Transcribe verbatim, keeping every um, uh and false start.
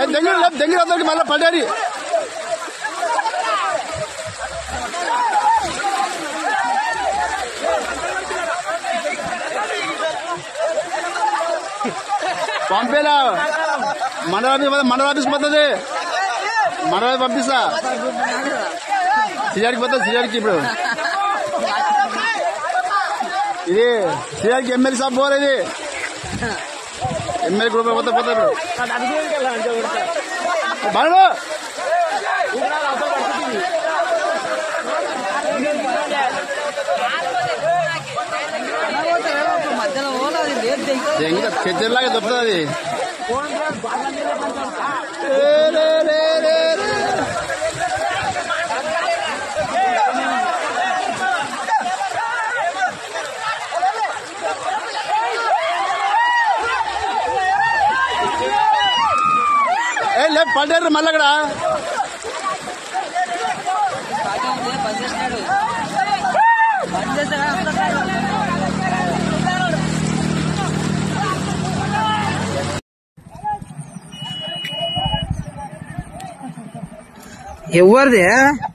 దెంగి దెంగి వద్దరికి మళ్ళీ పడ్డారు. పంపేలా మండల ఆఫీస్ మండల ఆఫీస్ పోతుంది. మండల పంపిస్తా సిఆర్కి పోతుంది. సిఆర్కి ఇప్పుడు ఇది సిఆర్కి ఎమ్మెల్యే సాబ్ పోలేదు. ఎమ్మెల్యే గ్రూప్ పోతే పోతారు. బాగా చెట్లాగా దొరుకుతుంది. ఏ లేదు పడ్డారు మళ్ళీ అక్కడ. ఎవరిది